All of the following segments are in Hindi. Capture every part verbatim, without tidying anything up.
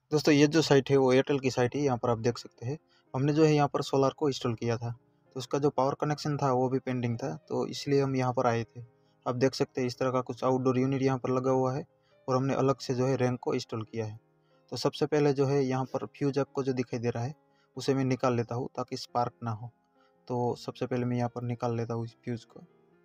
दोस्तों ये जो साइट है वो एयरटेल की साइट है। यहाँ पर आप देख सकते हैं हमने जो है यहाँ पर सोलार को इंस्टॉल किया था, तो उसका जो पावर कनेक्शन था वो भी पेंडिंग था, तो इसलिए हम यहाँ पर आए थे। आप देख सकते हैं इस तरह का कुछ आउटडोर यूनिट यहाँ पर लगा हुआ है और हमने अलग से जो है रैंक को इंस्टॉल किया है। तो सबसे पहले जो है यहाँ पर फ्यूज आपको जो दिखाई दे रहा है उसे मैं निकाल लेता हूँ ताकि स्पार्क ना हो। तो सबसे पहले मैं यहाँ पर निकाल लेता हूँ इस फ्यूज़ को।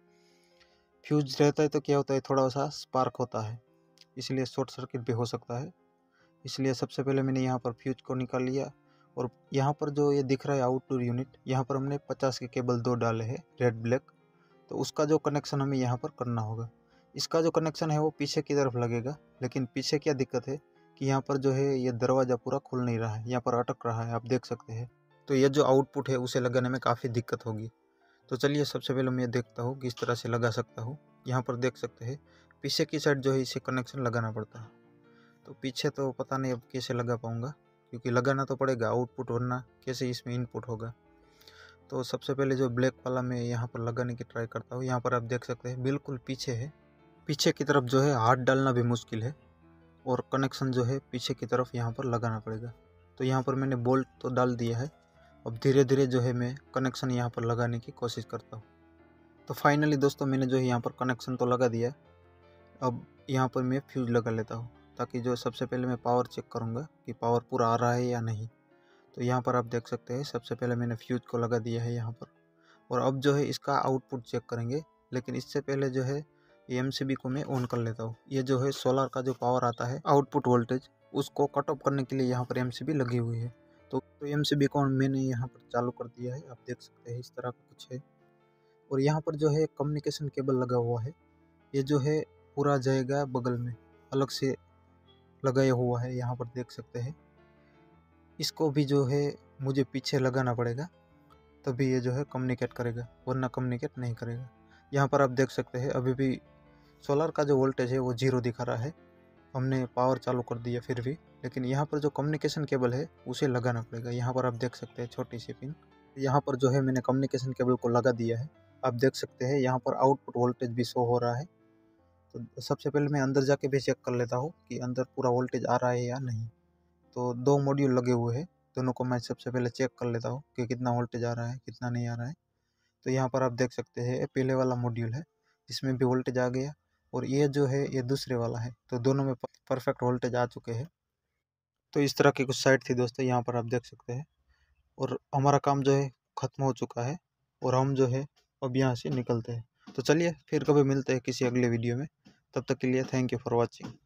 फ्यूज रहता है तो क्या होता है, थोड़ा सा स्पार्क होता है, इसलिए शॉर्ट सर्किट भी हो सकता है। इसलिए सबसे पहले मैंने यहाँ पर फ्यूज को निकाल लिया और यहाँ पर जो ये दिख रहा है आउटडोर यूनिट, यहाँ पर हमने पचास के केबल दो डाले हैं रेड ब्लैक, तो उसका जो कनेक्शन हमें यहाँ पर करना होगा। इसका जो कनेक्शन है वो पीछे की तरफ लगेगा, लेकिन पीछे क्या दिक्कत है कि यहाँ पर जो है ये दरवाज़ा पूरा खुल नहीं रहा है, यहाँ पर अटक रहा है, आप देख सकते हैं। तो ये जो आउटपुट है उसे लगाने में काफ़ी दिक्कत होगी। तो चलिए सबसे पहले मैं देखता हूँ किस तरह से लगा सकता हूँ। यहाँ पर देख सकते हैं पीछे की साइड जो है इसे कनेक्शन लगाना पड़ता है, तो पीछे तो पता नहीं अब कैसे लगा पाऊँगा, क्योंकि लगाना तो पड़ेगा आउटपुट, वरना कैसे इसमें इनपुट होगा। तो सबसे पहले जो ब्लैक वाला मैं यहाँ पर लगाने की ट्राई करता हूँ। यहाँ पर आप देख सकते हैं बिल्कुल पीछे है, पीछे की तरफ जो है हाथ डालना भी मुश्किल है और कनेक्शन जो है पीछे की तरफ यहाँ पर लगाना पड़ेगा। तो यहाँ पर मैंने बोल्ट तो डाल दिया है, अब धीरे धीरे जो है मैं कनेक्शन यहाँ पर लगाने की कोशिश करता हूँ। तो फाइनली दोस्तों मैंने जो है यहाँ पर कनेक्शन तो लगा दिया है। अब यहाँ पर मैं फ्यूज़ लगा लेता हूँ, ताकि जो सबसे पहले मैं पावर चेक करूँगा कि पावर पूरा आ रहा है या नहीं। तो यहाँ पर आप देख सकते हैं सबसे पहले मैंने फ्यूज़ को लगा दिया है यहाँ पर, और अब जो है इसका आउटपुट चेक करेंगे। लेकिन इससे पहले जो है एम सी बी को मैं ऑन कर लेता हूँ। ये जो है सोलर का जो पावर आता है आउटपुट वोल्टेज, उसको कट ऑफ करने के लिए यहाँ पर एम सी बी लगी हुई है। तो तो एम सी बी को मैंने यहाँ पर चालू कर दिया है, आप देख सकते हैं इस तरह का कुछ है। और यहाँ पर जो है कम्युनिकेशन केबल लगा हुआ है, ये जो है पूरा जाएगा बगल में, अलग से लगाया हुआ है, यहाँ पर देख सकते हैं। इसको भी जो है मुझे पीछे लगाना पड़ेगा, तभी ये जो है कम्युनिकेट करेगा, वरना कम्युनिकेट नहीं करेगा। यहाँ पर आप देख सकते हैं अभी भी सोलर का जो वोल्टेज है वो जीरो दिखा रहा है, हमने पावर चालू कर दिया फिर भी, लेकिन यहाँ पर जो कम्युनिकेशन केबल है उसे लगाना पड़ेगा। यहाँ पर आप देख सकते हैं छोटी सी पिन, यहाँ पर जो है मैंने कम्युनिकेशन केबल को लगा दिया है। आप देख सकते हैं यहाँ पर आउटपुट वोल्टेज भी शो हो रहा है। तो सबसे पहले मैं अंदर जाके भी चेक कर लेता हूँ कि अंदर पूरा वोल्टेज आ रहा है या नहीं। तो दो मॉड्यूल लगे हुए हैं, दोनों को मैं सबसे पहले चेक कर लेता हूँ कि कितना वोल्टेज आ रहा है कितना नहीं आ रहा है। तो यहाँ पर आप देख सकते हैं पहले वाला मॉड्यूल है, इसमें भी वोल्टेज आ गया, और ये जो है ये दूसरे वाला है, तो दोनों में परफेक्ट वोल्टेज आ चुके हैं। तो इस तरह की कुछ साइट थी दोस्तों, यहाँ पर आप देख सकते हैं। और हमारा काम जो है ख़त्म हो चुका है और हम जो है अब यहाँ से निकलते हैं। तो चलिए फिर कभी मिलते हैं किसी अगले वीडियो में, तब तक के लिए थैंक यू फॉर वॉचिंग।